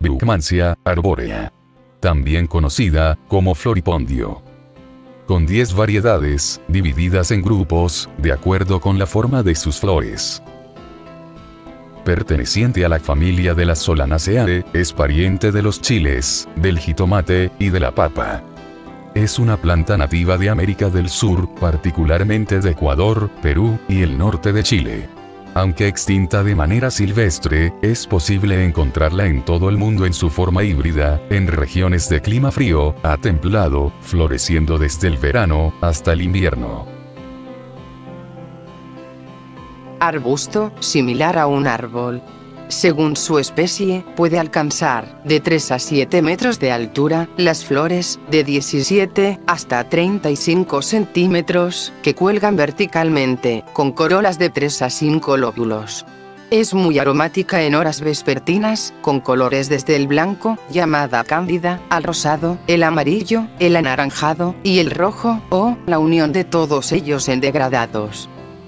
Brugmansia arborea, también conocida como floripondio, con 10 variedades, divididas en grupos, de acuerdo con la forma de sus flores. Perteneciente a la familia de las Solanaceae, es pariente de los chiles, del jitomate, y de la papa. Es una planta nativa de América del Sur, particularmente de Ecuador, Perú, y el norte de Chile. Aunque extinta de manera silvestre, es posible encontrarla en todo el mundo en su forma híbrida, en regiones de clima frío a templado, floreciendo desde el verano hasta el invierno. Arbusto, similar a un árbol. Según su especie, puede alcanzar de 3 a 7 metros de altura, las flores, de 17 hasta 35 centímetros, que cuelgan verticalmente, con corolas de 3 a 5 lóbulos. Es muy aromática en horas vespertinas, con colores desde el blanco, llamada cándida, al rosado, el amarillo, el anaranjado, y el rojo, o la unión de todos ellos en degradados.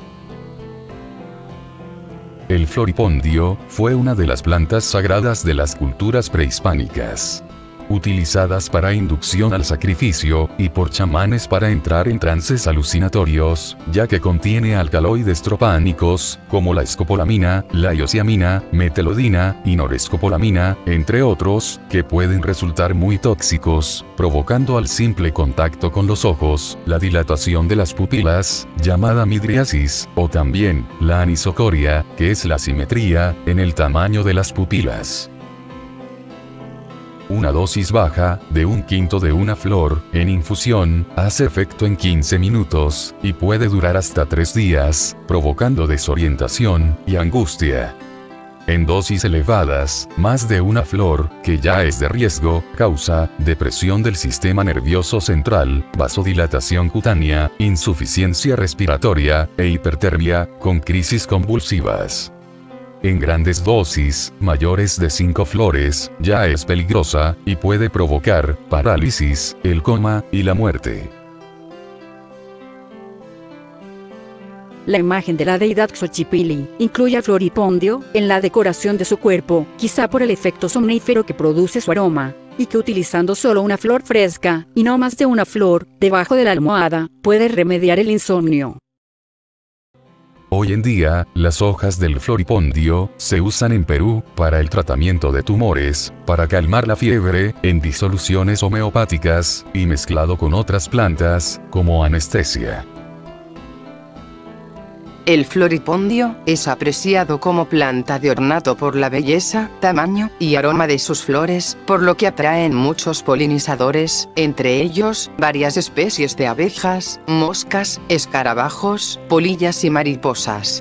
El floripondio fue una de las plantas sagradas de las culturas prehispánicas, utilizadas para inducción al sacrificio, y por chamanes para entrar en trances alucinatorios, ya que contiene alcaloides tropánicos, como la escopolamina, la iosiamina, metelodina, y norescopolamina, entre otros, que pueden resultar muy tóxicos, provocando al simple contacto con los ojos, la dilatación de las pupilas, llamada midriasis, o también, la anisocoria, que es la asimetría, en el tamaño de las pupilas. Una dosis baja, de 1/5 de una flor, en infusión, hace efecto en 15 minutos, y puede durar hasta 3 días, provocando desorientación y angustia. En dosis elevadas, más de una flor, que ya es de riesgo, causa depresión del sistema nervioso central, vasodilatación cutánea, insuficiencia respiratoria, e hipertermia, con crisis convulsivas. En grandes dosis, mayores de 5 flores, ya es peligrosa, y puede provocar parálisis, el coma, y la muerte. La imagen de la deidad Xochipilli incluye a floripondio en la decoración de su cuerpo, quizá por el efecto somnífero que produce su aroma, y que utilizando solo una flor fresca, y no más de una flor, debajo de la almohada, puede remediar el insomnio. Hoy en día, las hojas del floripondio se usan en Perú para el tratamiento de tumores, para calmar la fiebre, en disoluciones homeopáticas, y mezclado con otras plantas, como anestesia. El floripondio es apreciado como planta de ornato por la belleza, tamaño y aroma de sus flores, por lo que atraen muchos polinizadores, entre ellos, varias especies de abejas, moscas, escarabajos, polillas y mariposas.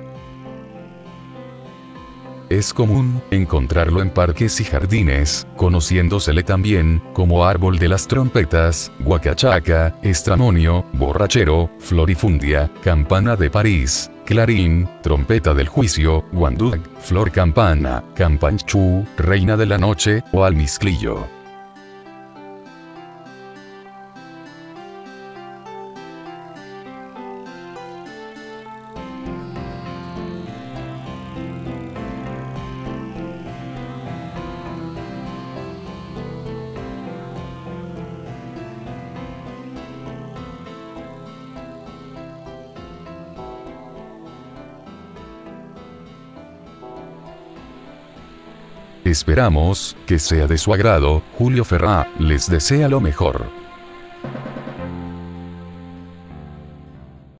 Es común encontrarlo en parques y jardines, conociéndosele también como árbol de las trompetas, guacachaca, estramonio, borrachero, florifundia, campana de París, clarín, trompeta del juicio, guandú, flor campana, campanchú, reina de la noche, o almizclillo. Esperamos que sea de su agrado. Julio Ferrá les desea lo mejor.